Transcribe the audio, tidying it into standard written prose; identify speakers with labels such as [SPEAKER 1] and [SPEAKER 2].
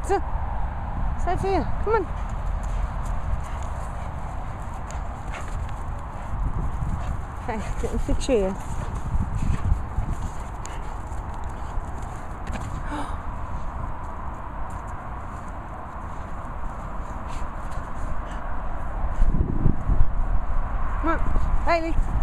[SPEAKER 1] So, Sophia, come on. Okay, get into the chair. Come on, Bailey.